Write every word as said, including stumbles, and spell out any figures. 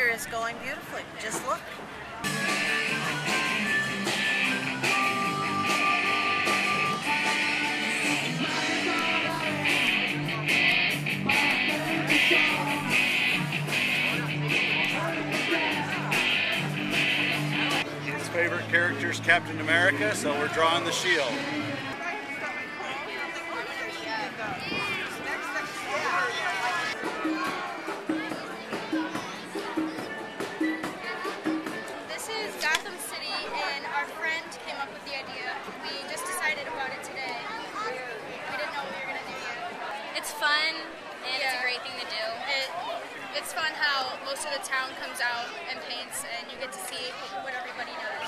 year is going beautifully. Just look. His favorite character is Captain America, so we're drawing the shield. And our friend came up with the idea. We just decided about it today. We didn't know what we were going to do yet. It's fun, and yeah. It's a great thing to do. It, it's fun how most of the town comes out and paints, and you get to see what everybody does.